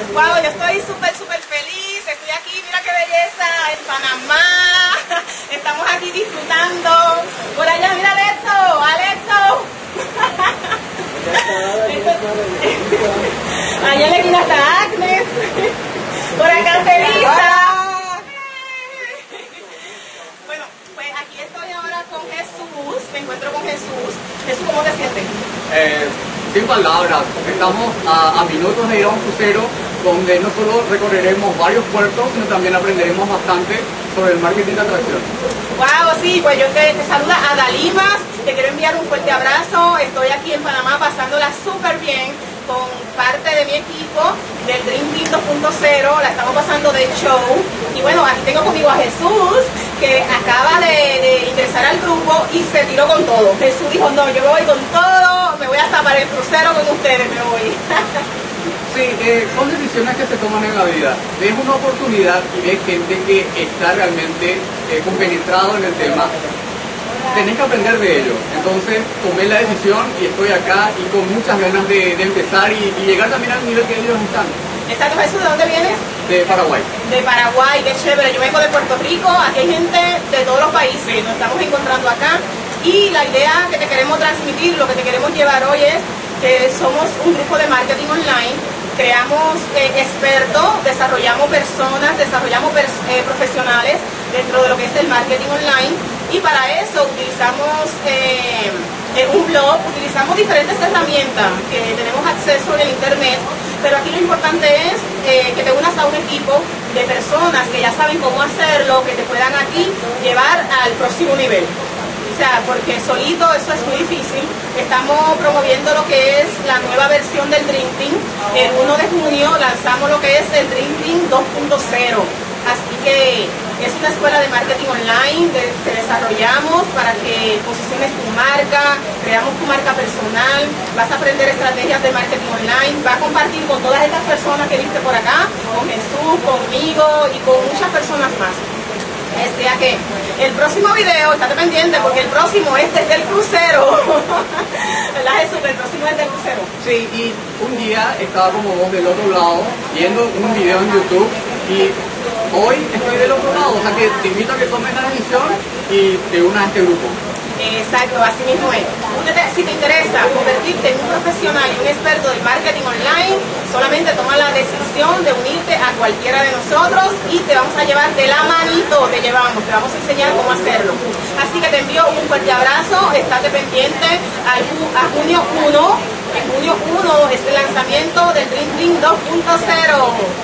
Wow, yo estoy súper feliz. Estoy aquí, mira qué belleza, en Panamá. Estamos aquí disfrutando. Por allá, mira Alexo. Allá en la esquina está Agnes. Por acá Felisa. Bueno, pues aquí estoy ahora con Jesús. Me encuentro con Jesús. Jesús, ¿cómo te sientes? Sin palabras, estamos a minutos de ir a un crucero donde no solo recorreremos varios puertos, sino también aprenderemos bastante sobre el marketing de atracción. Wow, sí, pues yo te saluda Adalimas, te quiero enviar un fuerte abrazo. Estoy aquí en Panamá pasándola súper bien con parte de mi equipo del Dream Team 2.0, la estamos pasando de show. Y bueno, aquí tengo conmigo a Jesús, que acaba de ingresar al grupo y se tiró con todo. Jesús dijo, no, yo me voy con todo, me voy hasta para el crucero con ustedes, me voy. Sí, son decisiones que se toman en la vida. Ves una oportunidad y ves gente que está realmente compenetrado en el tema. Tenés que aprender de ello. Entonces tomé la decisión y estoy acá y con muchas ganas de empezar y llegar también al nivel que ellos están. Exacto, Jesús, ¿de dónde vienes? De Paraguay. De Paraguay, qué chévere. Yo vengo de Puerto Rico, aquí hay gente de todos los países, nos estamos encontrando acá. Y la idea que te queremos transmitir, lo que te queremos llevar hoy es que somos un grupo de marketing online. Creamos expertos, desarrollamos personas, desarrollamos profesionales dentro de lo que es el marketing online, y para eso utilizamos un blog, utilizamos diferentes herramientas que tenemos acceso en el internet, pero aquí lo importante es que te unas a un equipo de personas que ya saben cómo hacerlo, que te puedan aquí llevar al próximo nivel. O sea, porque solito eso es muy difícil. Estamos promoviendo lo que es la nueva versión del Dream Team. El 1 de junio lanzamos lo que es el Dream Team 2.0. Así que es una escuela de marketing online que desarrollamos para que posiciones tu marca, creamos tu marca personal, vas a aprender estrategias de marketing online, vas a compartir con todas estas personas que viste por acá, con Jesús, conmigo y con muchas personas más. O sea que el próximo video, estate pendiente porque el próximo es desde el crucero. ¿Verdad, Jesús? El próximo es del crucero. Sí, y un día estaba como vos del otro lado viendo un video en YouTube y hoy estoy del otro lado, o sea que te invito a que tomes la decisión y te unas a este grupo. Exacto, así mismo es. Si te interesa convertirte en un profesional y un experto del marketing online, solamente toma la decisión de unirte a cualquiera de nosotros y te vamos a llevar de la manito, te vamos a enseñar cómo hacerlo. Así que te envío un fuerte abrazo, estate pendiente a junio 1. En junio 1 es el lanzamiento del Dream Team 2.0.